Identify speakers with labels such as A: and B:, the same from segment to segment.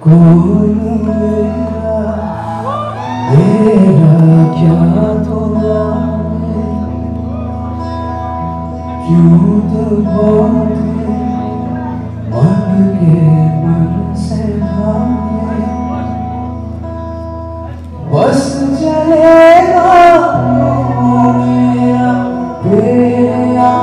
A: मेरा क्या धोना क्यों दबाते मन के मन से भागे बस चलेगा मेरा तेरा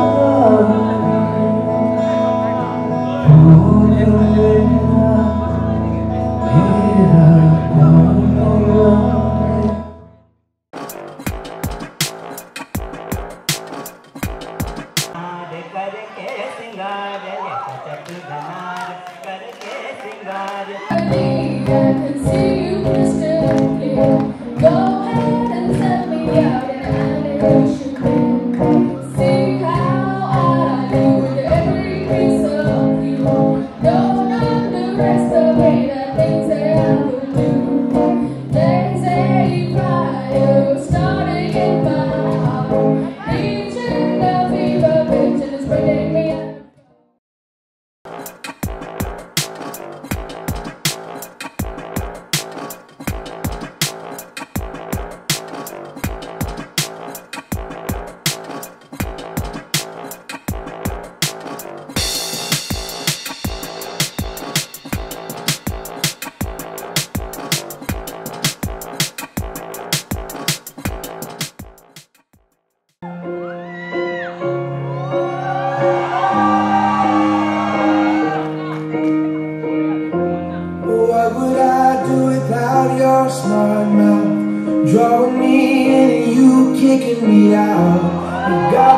B: Go ahead and tell me out and I should see how I do with every piece of you. Don't underestimate the things that I will do. They say fire starting in my heart, reaching the fever pitch and it's bringing me out.
A: What would I do without your smart mouth? Drawing me in and you kicking me out. You got